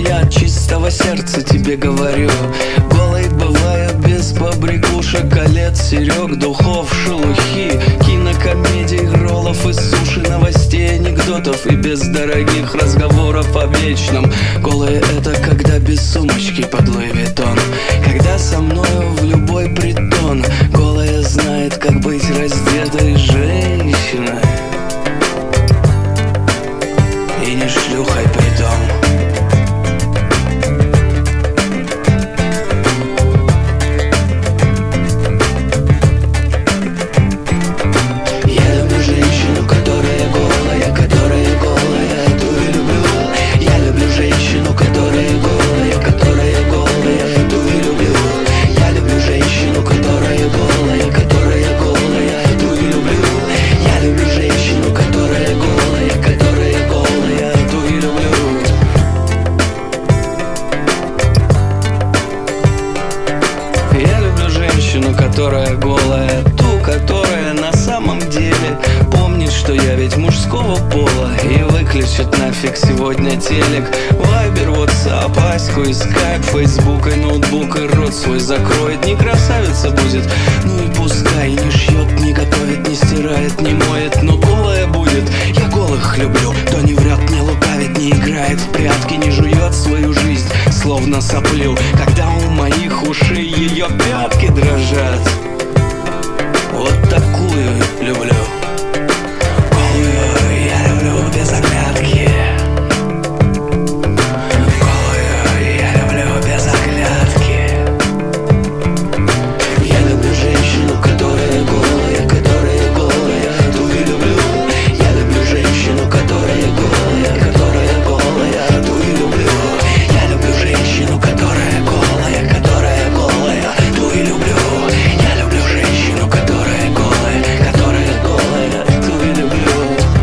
я от чистого сердца тебе говорю. Голой бывает без побрякушек, колец, серег, духов, шелухи, кинокомедий, роллов и суши, новостей, анекдотов и без дорогих разговоров о вечном. Голые — это когда без сумочки под Луи Виттон, когда со мною в любой притон. Голая знает, как быть раздетой женщиной, и не шлюхой притом. Которая голая, ту, которая на самом деле помнит, что я ведь мужского пола, и выключит нафиг сегодня телек, вайбер, ватсап, аську и скайп, фейсбук и ноутбук, и рот свой закроет. Не красавица будет, ну и пускай. Не шьет, не готовит, не стирает, не моет, но голая будет. Я голых люблю, кто не врет, не лукавит, не играет в прятки, не жует свою жизнь словно соплю, когда у моих ушей ее пятки дрожат. Вот такую люблю. Голую я люблю без оглядки. Голую я люблю без оглядки. Я люблю женщину, которая голая, которая голая, ту и люблю. Я люблю женщину, которая голая, которая голая, ту и люблю. Я люблю женщину, которая голая, которая голая, ту и люблю. Я люблю женщину, которая голая, которая голая, ту и люблю.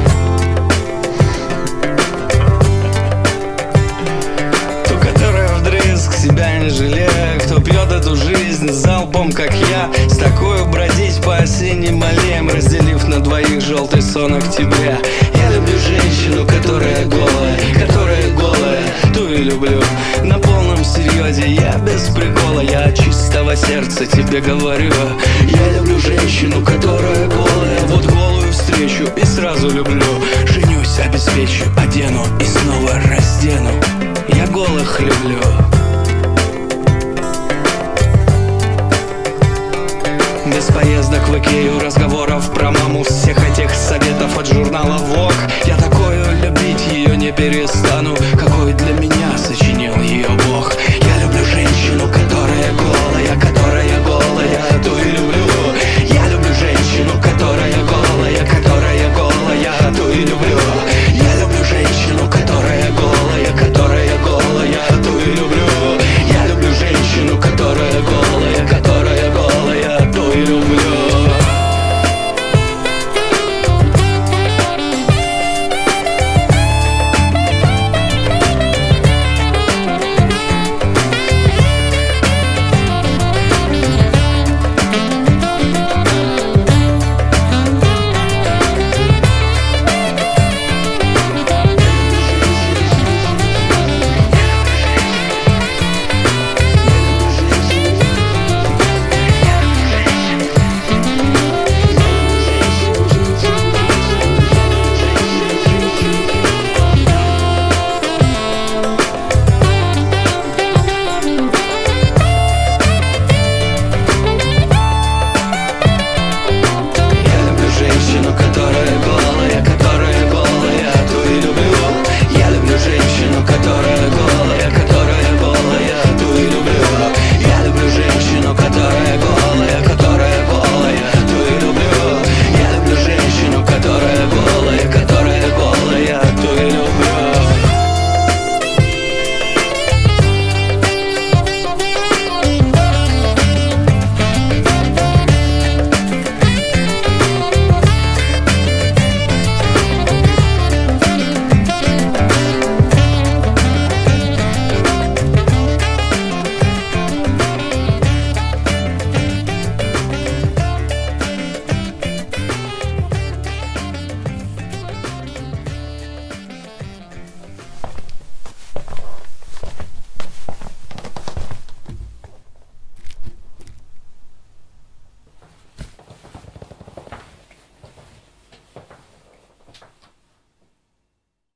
Ту, которая вдрызг себя не жалея, кто пьет эту жизнь залпом, как я, с такой бродить по осенним аллеям, разделив на двоих желтый сон октября. Я люблю женщину, которая голая, ту и люблю. На полном серьезе, я без прикола, я от чистого сердца тебе говорю. Я люблю женщину, которая голая, вот голую встречу и сразу люблю. Женюсь, обеспечу, одену и снова раздену. Я голых люблю. Без поездок в Икею, разговоров про маму в